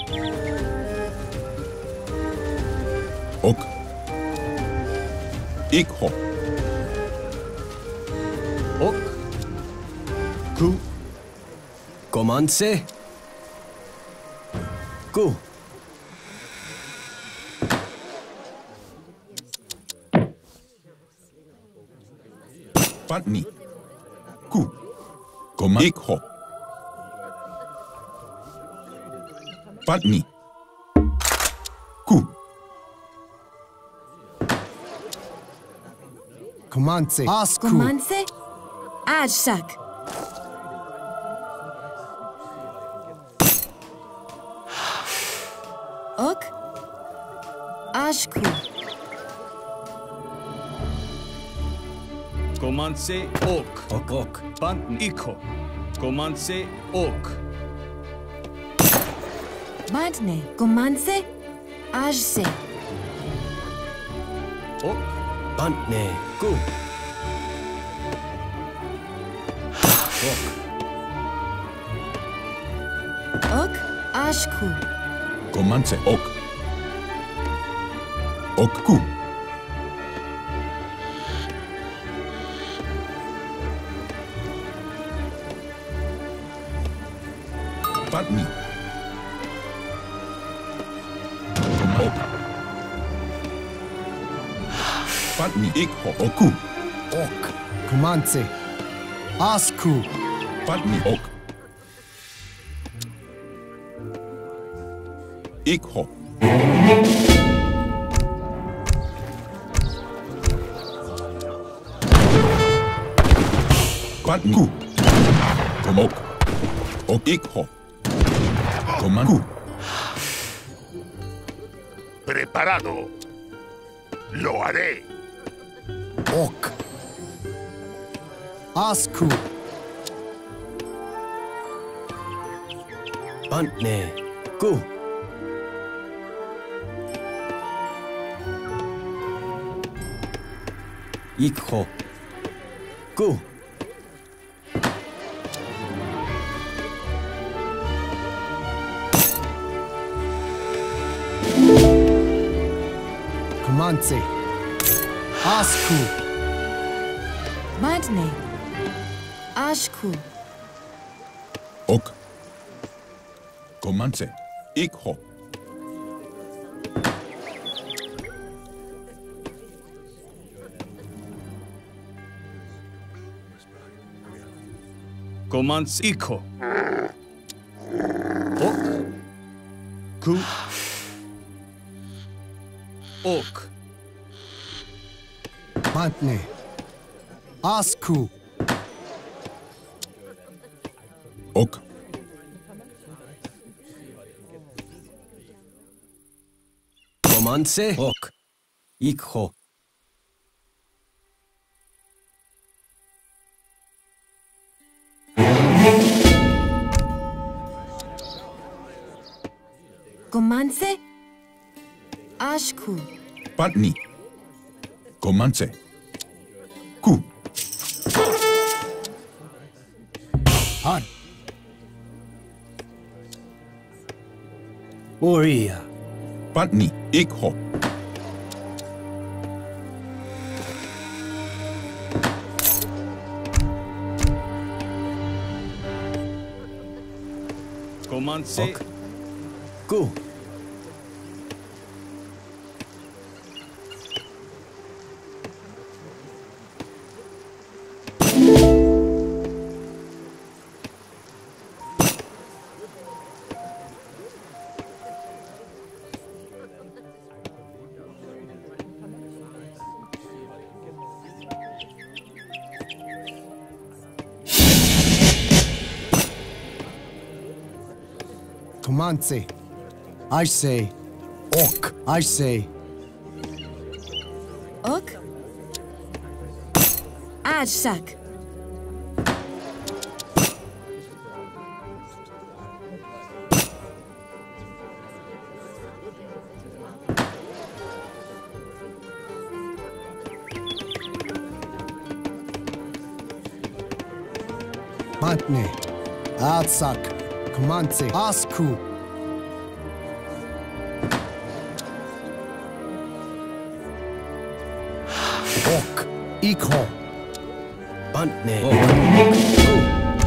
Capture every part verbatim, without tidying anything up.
Ok. Ikho. Ok. Ku. Commencez. Ku. Patni. Ku. Koma. Ikho. Patni. Ku. Commencez. Asku. Commencez. Ajsak. Ok. Ashku. Commencez ok. Ok, ok. Pan iko. Commencez ok. Bantne. Commencez. Ajse. Ok. Bantne. Ku. Ok. Ok. Ashku. Komance. Ok. Ok. Ku. Patni. Ok. Patni. Ikho. Oku. Ok. Commencez. Asku. Patni. Ok. Ikho. Patni. Ku. Komok. Ok. Ikho. Komanku. Preparado. Lo haré. Ok. Asku. Bantne. Ku. Ikho. Ku. Commencez. Asku. Bantne. Ashku. Ok. Komance. Ikho. Commence iko. Ok. Ku. Ok. Bantne. Asku. Ok. Commencez. Ok. Ikho. Commencez. Ashku. Patni. Komance. Ku. Han. Oria. Patni. Ikho. Commencez. Ok. Ku. Commencez. I say. Ok. I say. Ok. Ajsak. Bantne. Atsak. Commencez. Asku. Ikho. Bantne. Ok. Ku.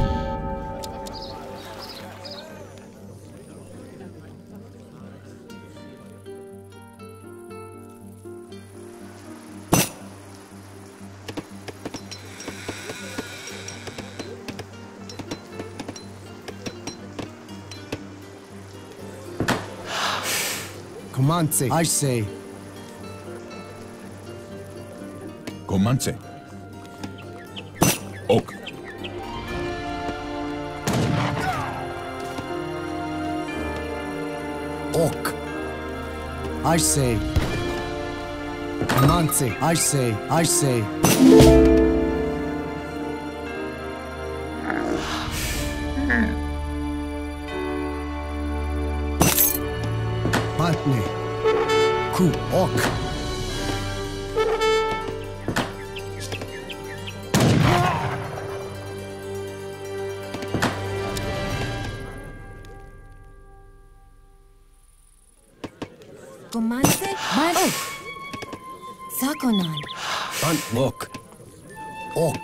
Comanche. I say. Comanche. Ok. Ok. I say. Comanche. I say. I say. Bantne. Ku. Ok. Comanche. Ok. Sakonan. Bantne. Ok. Ok.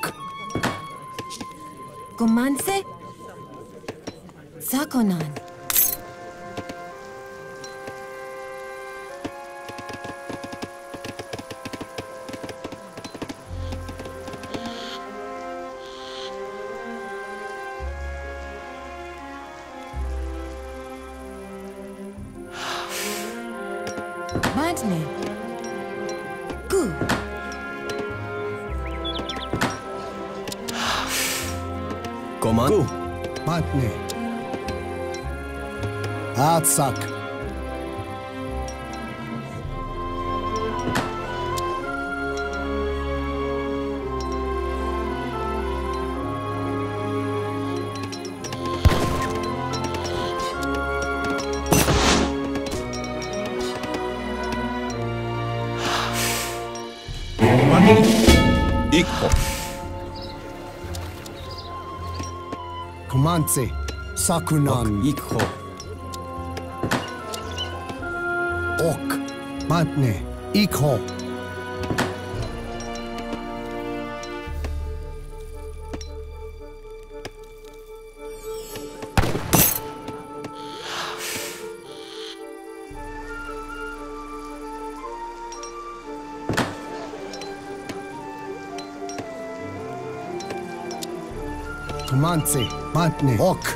Comanche. Sakonan. Bantne. Ku. Coman. Ku. Bantne. Atsak. Bantni. Ikho. Comanche. Sakunan. Ikho. Ok. Bantne. Ikho. Comanche. Bantne. Ok.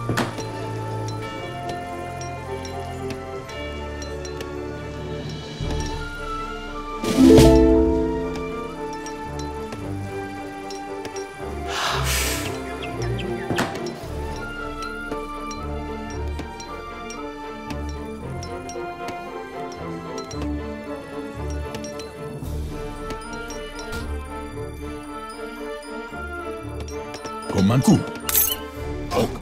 Comanku. Ok.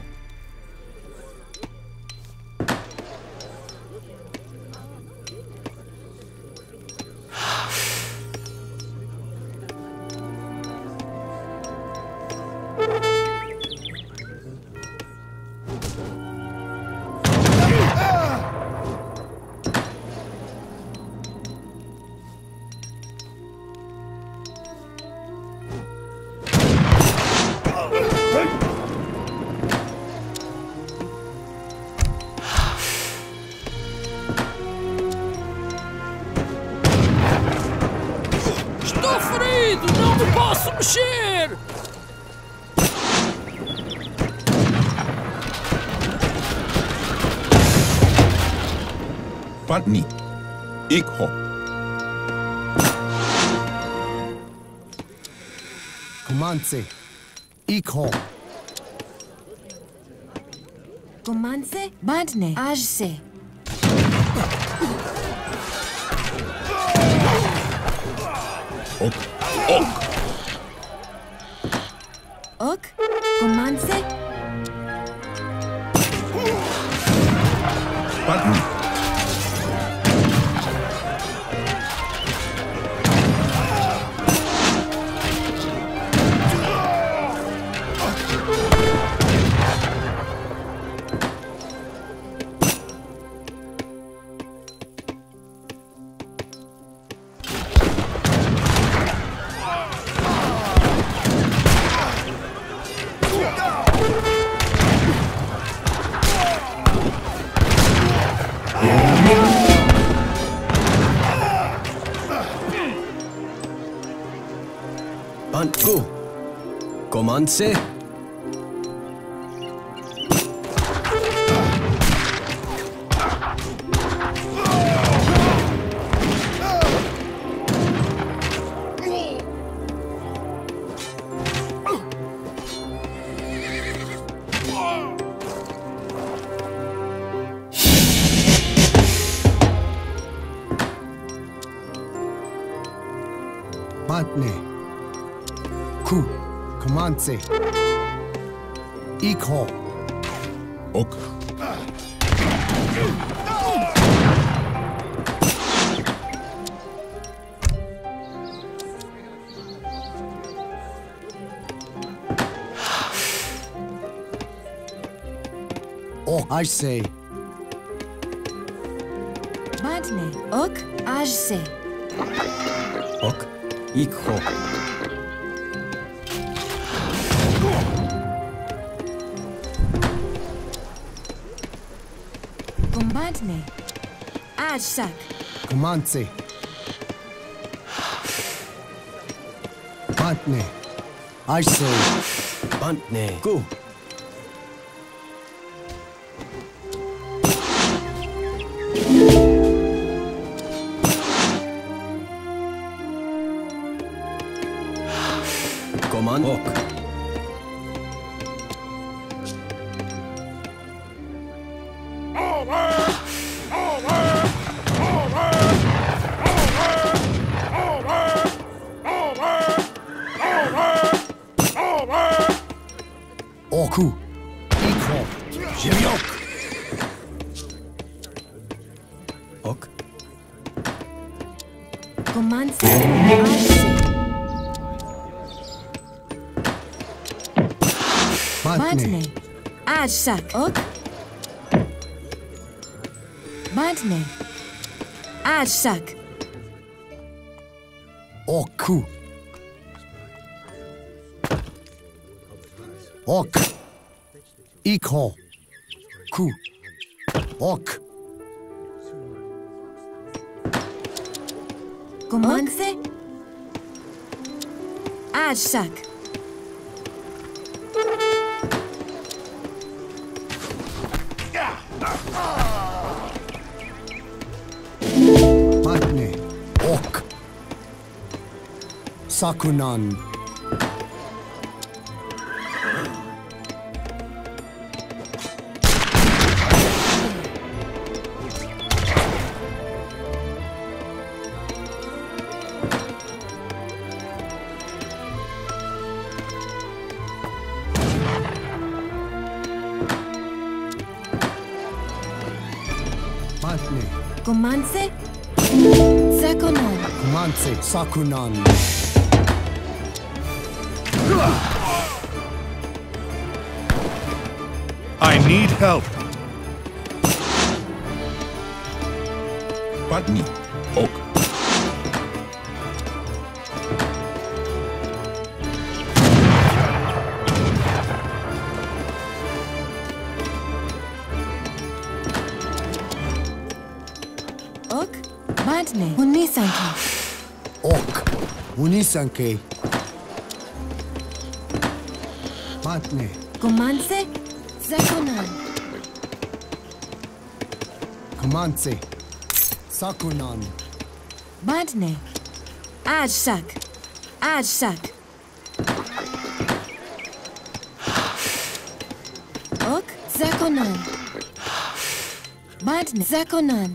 Estou ferido! Não me posso mexer! Bantni. Ikho. Comanche. Ikho. Comanche. Bantne. Ajse. Ok. Ok. Ok. Comanche. Bantni. Bant go. Commencez. Bantne. Ku. Commencez. Ik ho. Ok. Oh, I say. Bantne. Ok. Ajse. Ok. Ik ho. Combantne. Ajsak. Commencez. Bantne. I say. Bantne. Go. Command. Ok. Oku. Ik ho. Jemiok. Ok. Comanse. Ajse. Bantne. Bantne. Ajsak. Ok. Bantne. Ajsak. Oku. Ok. Ik ho. Ku. Ok. Comanse. Ajsak. Bantne. Ok. Sakunan. Bantne. Comanse. Zakonan. Commencez. Sakunan. I need help. Bantni. Ok. Ok. Bantne. Unisanki. Ok. Unisanke. Bantne. Comanse. Zakonan. Commencez. Sakunan. Bantne. Ajsak. Ajsak. Ok. Zakonan. Bantne. Zakonan.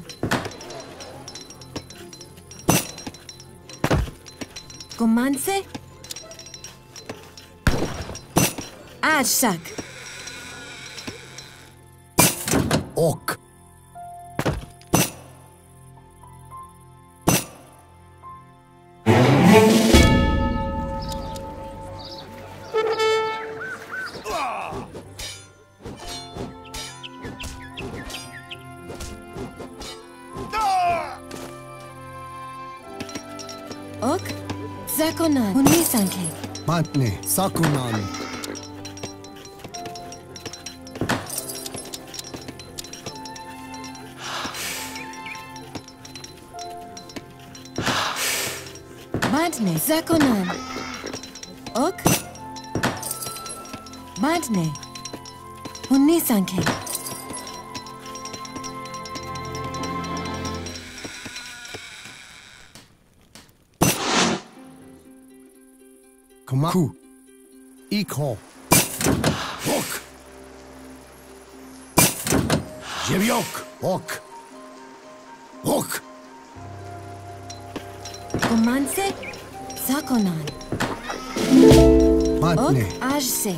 Comanse. Ajsak. Ok. Ok. Zakonan. Unisanke. Bantne. Sakunan. Bantne. Zakonan. Ok. Bantne. Unisanke. Command. Ku. Ikho. Ok. Jeviok. Ok. Ok. Komanse. Zakonan. Ok. Bantne. Ajse.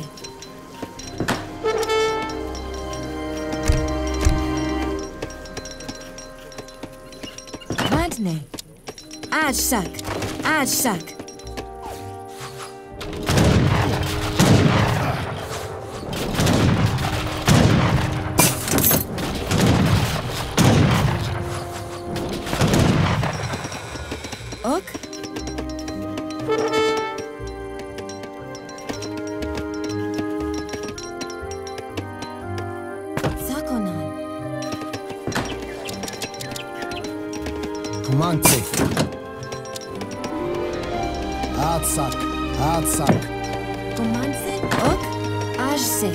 Bantne. Ajsak. Ajsak. Ok. Zakonan. Commandse. Atsak. Atsak. Komanse. Ok. Ajse.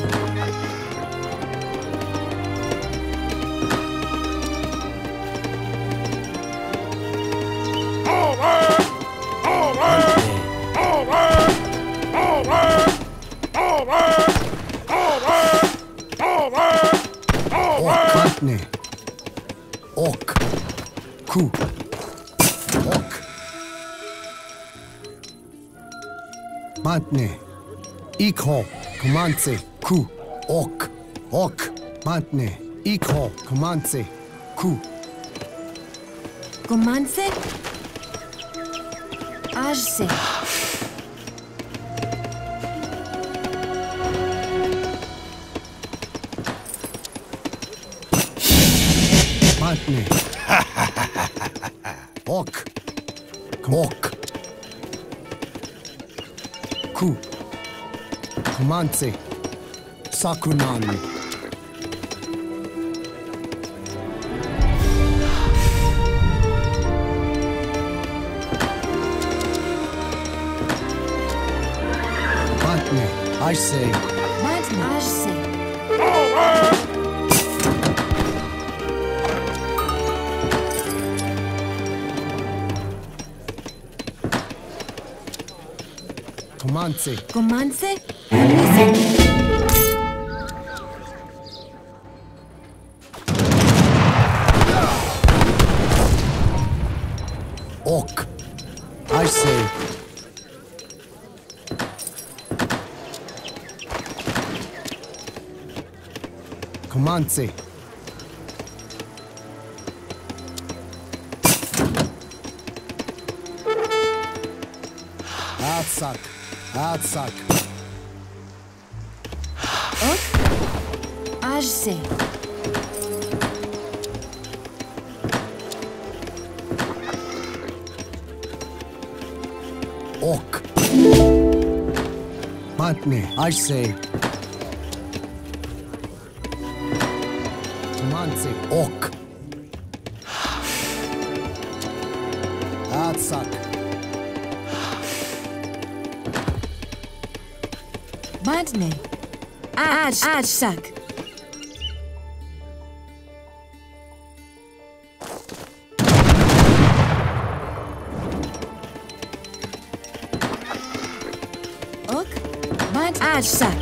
Bantne. Ok. Ku. Ok. Bantne. Ikho. Commandse. Ku. Ok. Ok. Bantne. Ikho. Commandse. Ku. Komanse. Ajse. Bantne. Ok. Ok. Ku. Commandse. Sakunan. Bantne. I say. Bantne. Ajse. Commandse. Komanse. Unisanke. Ok. I say. Commandse. Atsak. Atsak. Ok. Ajse. Ok. Bantne. I say. Commandse. Ok. Atsak. Bantne. Aj. Ajsak. Ok. Bant. Ajsak.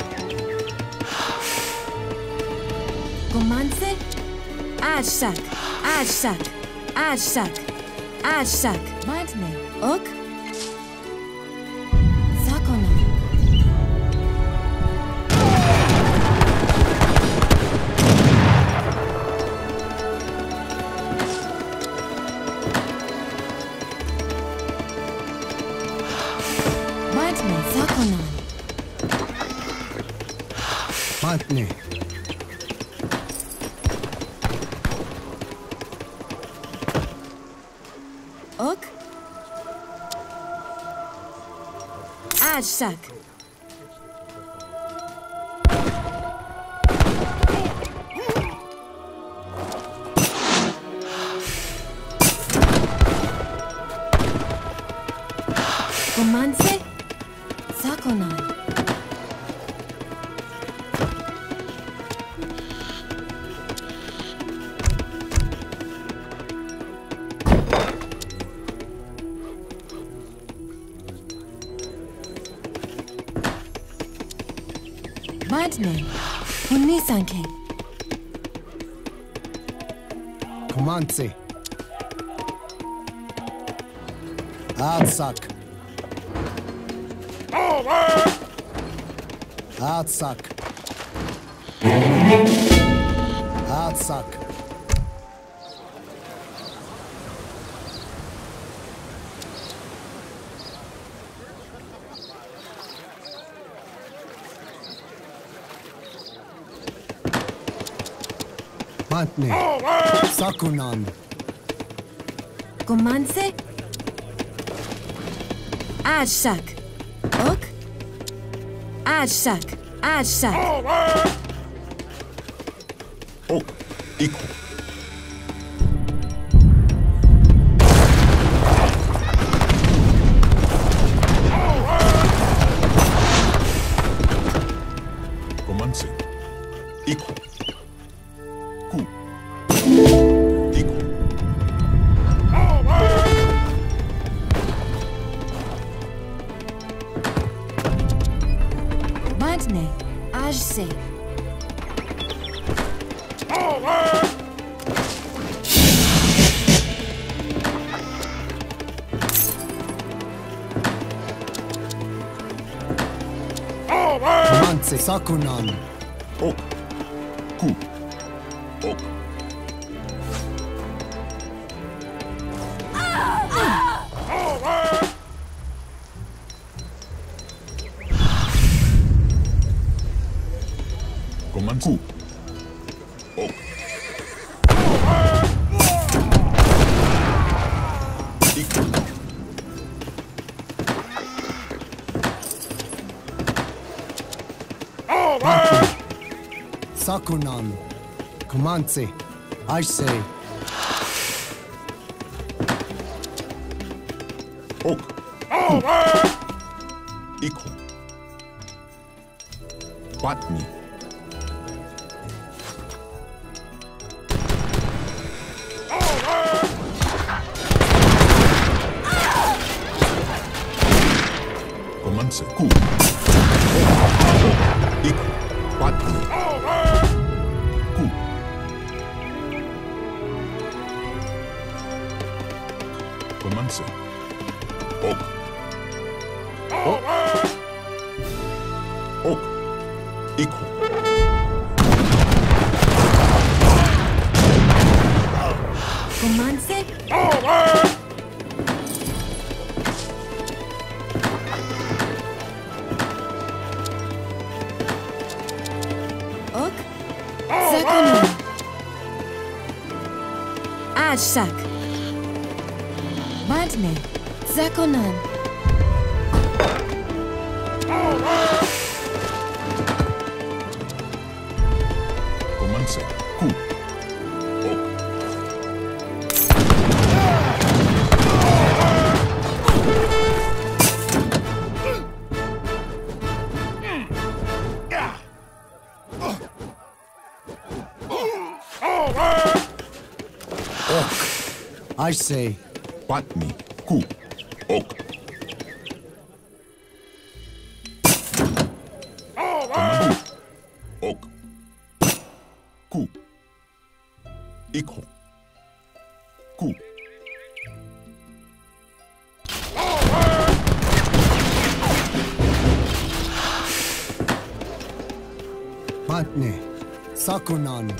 Komanse. Ajsak. Ajsak. Ajsak. Ajsak. Bantne. Ok. Zakonan. Bantne. Zakonan. Bantne. Ok. Ajsak. Comanche. Zakonan. Badne. Unisanke. Comanche. Atsak. Atsak. Atsak. Mantne. Sakunan. Comanche. Ajsak. Ok. Ajsak. Ajsak. Ok. Iko. Comanche. Iko. Ku. Iko. Badne. Ajse. Comanche. Sakunan. Ok. Ku. Ok. Comanche. Ku. Ok. Iko. Sakunan. Comanche. I say. Ok. Ku. Iko. Patni. Comanche. Ku. Iko. Patni. Ku. Comanche. Ok. Ok. Ok. Iko. Comanche. Ok. Zakonan. Ajsak. Badne. Zakonan. Comanche. Ku. Ok. I say. Patni. Ku. Ok. Comanche. Ok. Ku. Iko. Ku. Mantne. Sakunan.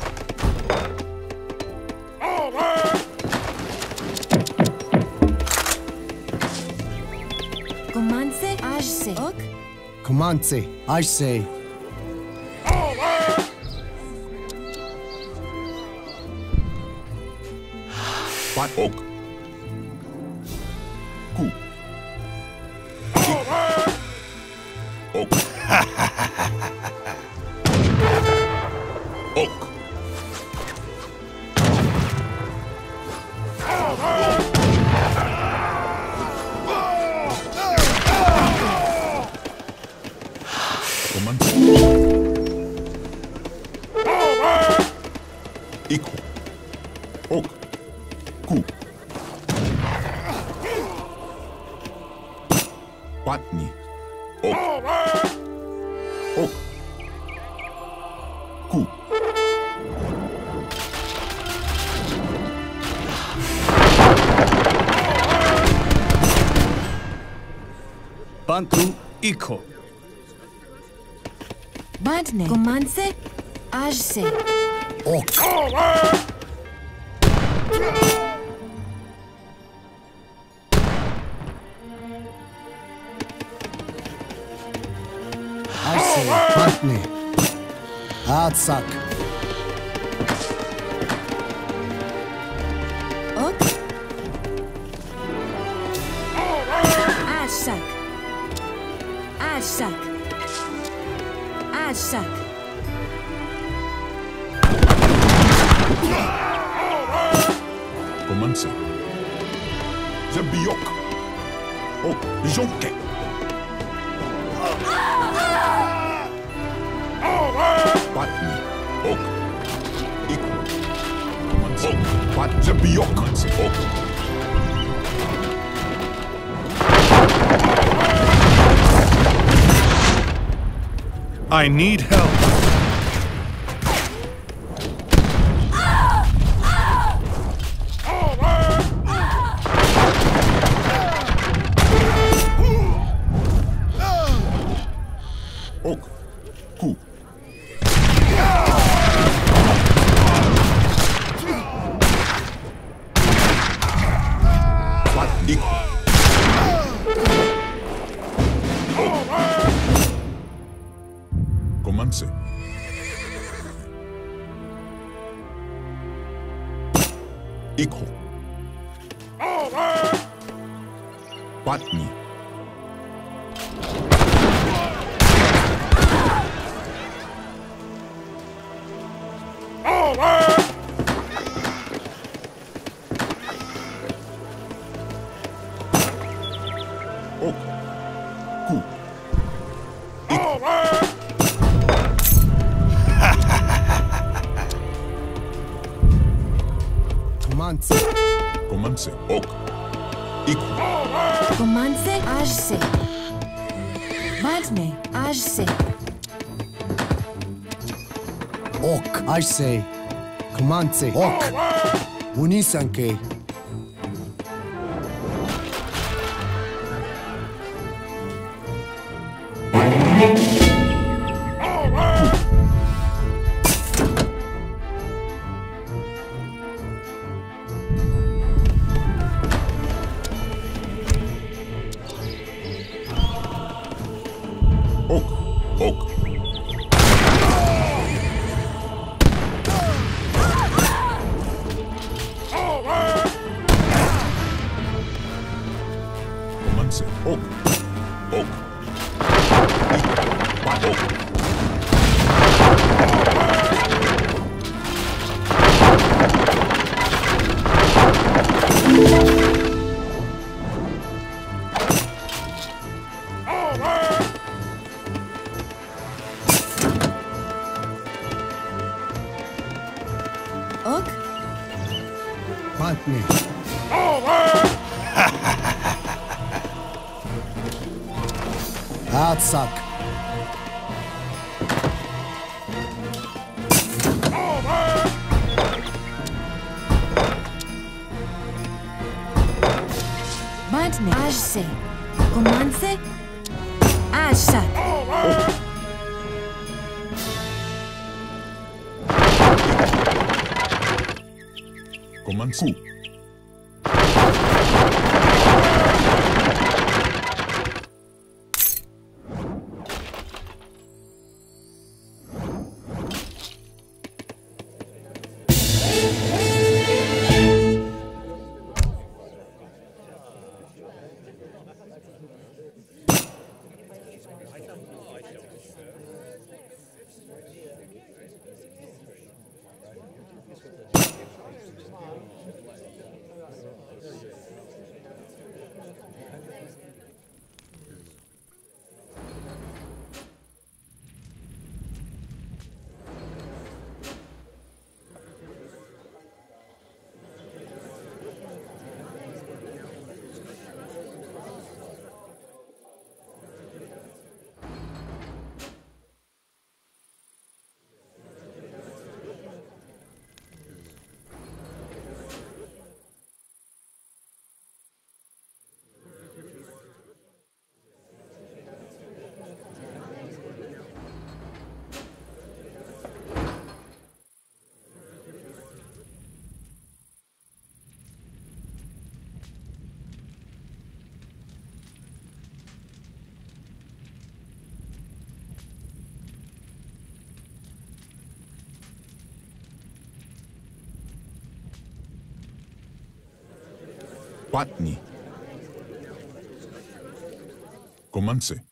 Comanche. Ajse. Ok. Comanche. I say. Pat. Ok. Ku. Ok. Ok. Ku. Patni. Ok. Ok. Ku. Bantu Iko. Bantne. Comance. Ajse. Ok. I say, Patne. Atsak. Ok. Ajsak. Ajsak. Ajsak. Comance. Zebiok. Ok. Jonke. Patni. Ok. Iko. Comance. Ok. Pat Zebiok. Comance. Ok. I need help. Ok. Ku. Pat Iko. Comance. Iko. Patni. Ok. Ku. Comance. Comance. Ok. Iko. Comance. Ajse. Bantne. Ajse. Ok. I say, Comance. Ok. Unisanke. Ok. Ok. Comance. Ok. Ok. Pat ok. Ok. Patne. Atsak. Bantne. Ajse. Comance. Ajsak. Comance. Ku. Patni. Comance.